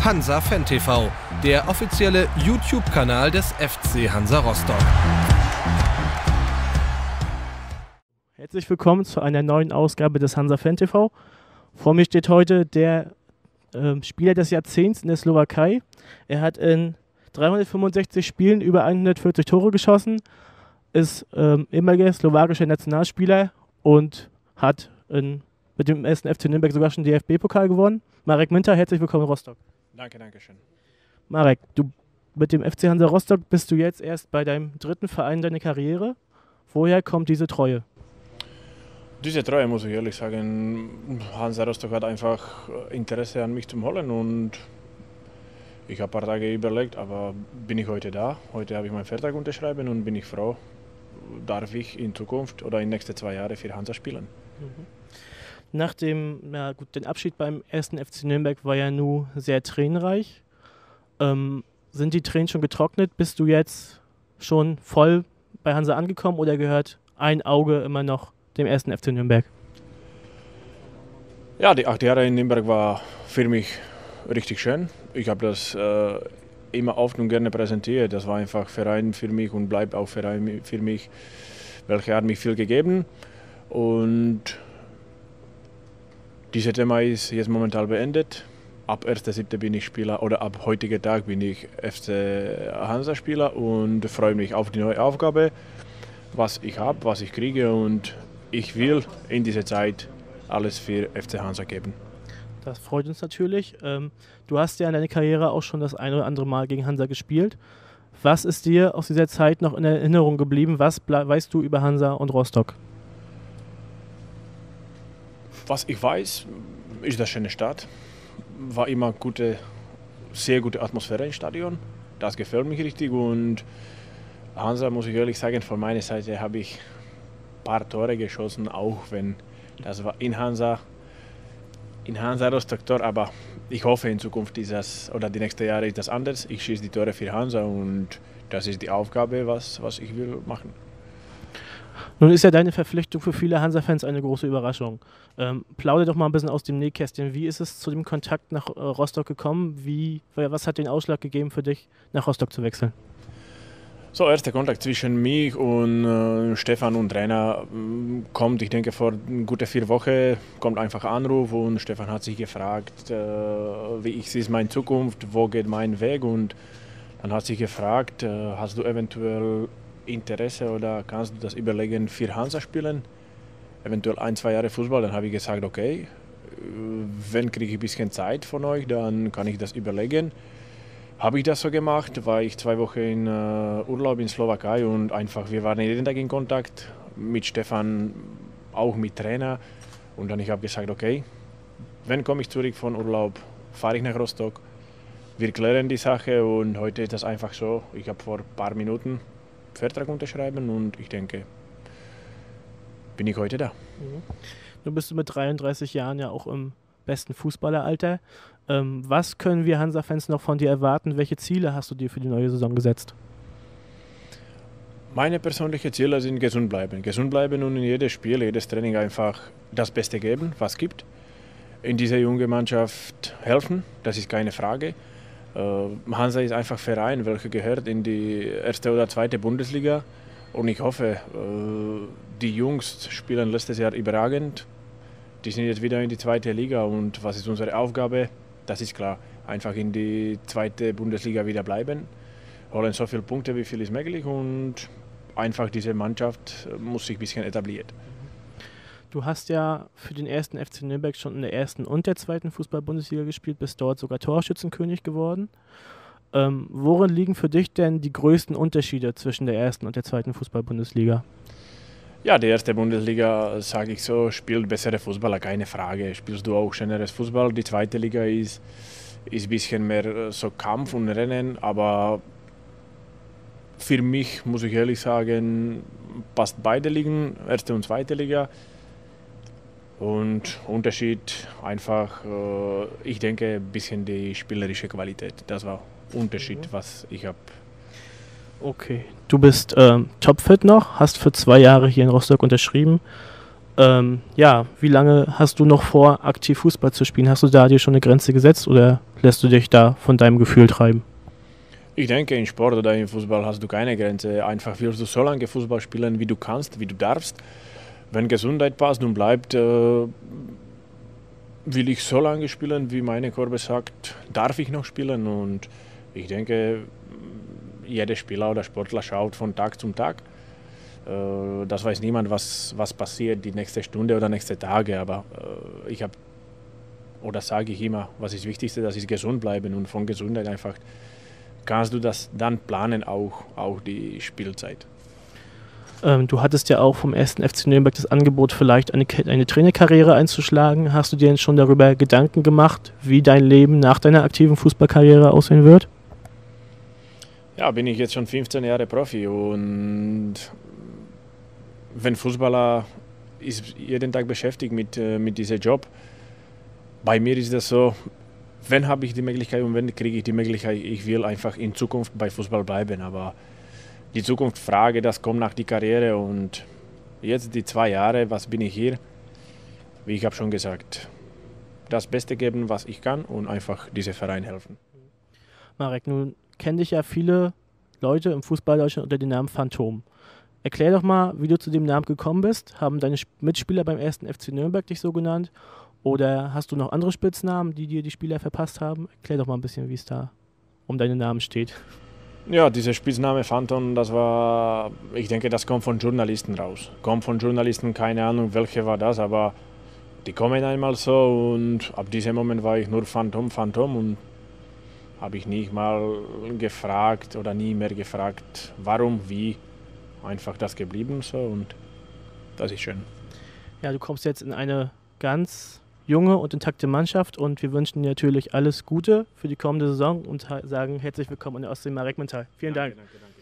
Hansa Fan TV, der offizielle YouTube-Kanal des FC Hansa Rostock. Herzlich willkommen zu einer neuen Ausgabe des Hansa Fan TV. Vor mir steht heute der Spieler des Jahrzehnts in der Slowakei. Er hat in 365 Spielen über 140 Tore geschossen, ist ehemaliger slowakischer Nationalspieler und hat mit dem 1. FC Nürnberg sogar schon DFB-Pokal gewonnen. Marek Minter, herzlich willkommen in Rostock. Danke schön. Marek, du mit dem FC Hansa Rostock bist du jetzt erst bei deinem dritten Verein deiner Karriere. Woher kommt diese Treue? Diese Treue, muss ich ehrlich sagen, Hansa Rostock hat einfach Interesse an mich zu holen und ich habe ein paar Tage überlegt, aber bin ich heute da? Heute habe ich meinen Vertrag unterschreiben und bin ich froh, darf ich in Zukunft oder in den nächsten 2 Jahren für Hansa spielen. Nach dem den Abschied beim 1. FC Nürnberg war ja nun sehr tränenreich. Sind die Tränen schon getrocknet? Bist du jetzt schon voll bei Hansa angekommen oder gehört ein Auge immer noch dem 1. FC Nürnberg? Ja, die 8 Jahre in Nürnberg war für mich richtig schön. Ich habe das immer oft und gerne präsentiert. Das war einfach Verein für mich und bleibt auch Verein für mich, welcher hat mich viel gegeben. Und dieses Thema ist jetzt momentan beendet. Ab 1.7. bin ich Spieler oder ab heutigen Tag bin ich FC Hansa Spieler und freue mich auf die neue Aufgabe, was ich habe, was ich kriege und ich will in dieser Zeit alles für FC Hansa geben. Das freut uns natürlich. Du hast ja in deiner Karriere auch schon das ein oder andere Mal gegen Hansa gespielt. Was ist dir aus dieser Zeit noch in Erinnerung geblieben? Was weißt du über Hansa und Rostock? Was ich weiß, ist das schöne Stadt. War immer sehr gute Atmosphäre im Stadion. Das gefällt mich richtig und Hansa, muss ich ehrlich sagen, von meiner Seite habe ich ein paar Tore geschossen, auch wenn das war in Hansa Rostock Tor, aber ich hoffe in Zukunft ist das, oder die nächsten Jahre ist das anders. Ich schieße die Tore für Hansa und das ist die Aufgabe, was ich will machen. Nun ist ja deine Verpflichtung für viele Hansa-Fans eine große Überraschung. Plaudere doch mal ein bisschen aus dem Nähkästchen. Wie ist es zu dem Kontakt nach Rostock gekommen? Was hat den Ausschlag gegeben für dich, nach Rostock zu wechseln? So, erster Kontakt zwischen mich und Stefan und Trainer kommt, ich denke, vor gute 4 Wochen kommt einfach ein Anruf und Stefan hat sich gefragt, wie ich sehe meine Zukunft, wo geht mein Weg und dann hat sich gefragt, hast du eventuell Interesse oder kannst du das überlegen für Hansa spielen? Eventuell 1-2 Jahre Fußball, dann habe ich gesagt, okay, wenn kriege ich ein bisschen Zeit von euch, dann kann ich das überlegen. Habe ich das so gemacht, war ich 2 Wochen in Urlaub in Slowakei und einfach, wir waren jeden Tag in Kontakt mit Stefan, auch mit Trainer und dann ich habe gesagt, okay, wenn komme ich zurück von Urlaub, fahre ich nach Rostock, wir klären die Sache und heute ist das einfach so, ich habe vor ein paar Minuten Vertrag unterschreiben und ich denke, bin ich heute da. Du bist mit 33 Jahren ja auch im besten Fußballeralter. Was können wir Hansa-Fans noch von dir erwarten? Welche Ziele hast du dir für die neue Saison gesetzt? Meine persönlichen Ziele sind gesund bleiben. Gesund bleiben und in jedes Spiel, jedes Training einfach das Beste geben, was es gibt. In dieser jungen Mannschaft helfen, das ist keine Frage. Hansa ist einfach ein Verein, welcher gehört in die 1. oder 2. Bundesliga. Und ich hoffe, die Jungs spielen letztes Jahr überragend. Die sind jetzt wieder in die 2. Liga und was ist unsere Aufgabe? Das ist klar, einfach in die 2. Bundesliga wieder bleiben, holen so viele Punkte, wie viel ist möglich und einfach diese Mannschaft muss sich ein bisschen etablieren. Du hast ja für den 1. FC Nürnberg schon in der 1. und der 2. Fußball-Bundesliga gespielt, bist dort sogar Torschützenkönig geworden. Worin liegen für dich denn die größten Unterschiede zwischen der 1. und der 2. Fußball-Bundesliga? Ja, die 1. Bundesliga, sage ich so, spielt bessere Fußballer, keine Frage. Spielst du auch schöneres Fußball. Die 2. Liga ist ein bisschen mehr so Kampf und Rennen, aber für mich, muss ich ehrlich sagen, passt beide Ligen, 1. und 2. Liga. Und Unterschied einfach, ich denke, ein bisschen die spielerische Qualität. Das war Unterschied, was ich habe. Okay, du bist topfit noch, hast für 2 Jahre hier in Rostock unterschrieben. Ja, wie lange hast du noch vor, aktiv Fußball zu spielen? Hast du da dir schon eine Grenze gesetzt oder lässt du dich da von deinem Gefühl treiben? Ich denke, in Sport oder im Fußball hast du keine Grenze. Einfach wirst du so lange Fußball spielen, wie du kannst, wie du darfst. Wenn Gesundheit passt und bleibt, will ich so lange spielen, wie meine Korbe sagt, darf ich noch spielen. Und ich denke, jeder Spieler oder Sportler schaut von Tag zu Tag. Das weiß niemand, was passiert die nächste Stunde oder nächste Tage. Aber sage ich immer, was ist das Wichtigste, das ist gesund bleiben. Und von Gesundheit einfach kannst du das dann planen, auch die Spielzeit. Du hattest ja auch vom 1. FC Nürnberg das Angebot, vielleicht eine Trainerkarriere einzuschlagen. Hast du dir denn schon darüber Gedanken gemacht, wie dein Leben nach deiner aktiven Fußballkarriere aussehen wird? Ja, bin ich jetzt schon 15 Jahre Profi und wenn Fußballer ist jeden Tag beschäftigt mit diesem Job. Bei mir ist das so, wenn habe ich die Möglichkeit und wenn kriege ich die Möglichkeit, ich will einfach in Zukunft bei Fußball bleiben, aber die Zukunftsfrage, das kommt nach der Karriere und jetzt die 2 Jahre, was bin ich hier? Wie ich habe schon gesagt, das Beste geben, was ich kann und einfach diesem Verein helfen. Marek, nun kennen dich ja viele Leute im Fußball Deutschland unter dem Namen Phantom. Erklär doch mal, wie du zu dem Namen gekommen bist. Haben deine Mitspieler beim 1. FC Nürnberg dich so genannt? Oder hast du noch andere Spitznamen, die dir die Spieler verpasst haben? Erklär doch mal ein bisschen, wie es da um deinen Namen steht. Ja, dieser Spitzname Phantom, ich denke, das kommt von Journalisten raus. Kommt von Journalisten, keine Ahnung, welche war das, aber die kommen einmal so und ab diesem Moment war ich nur Phantom und habe ich nie mal gefragt oder nie mehr gefragt, warum, wie. Einfach das geblieben so und das ist schön. Ja, du kommst jetzt in eine ganz junge und intakte Mannschaft und wir wünschen dir natürlich alles Gute für die kommende Saison und sagen herzlich willkommen an der Ostsee Marek Mental. Vielen Dank. Danke.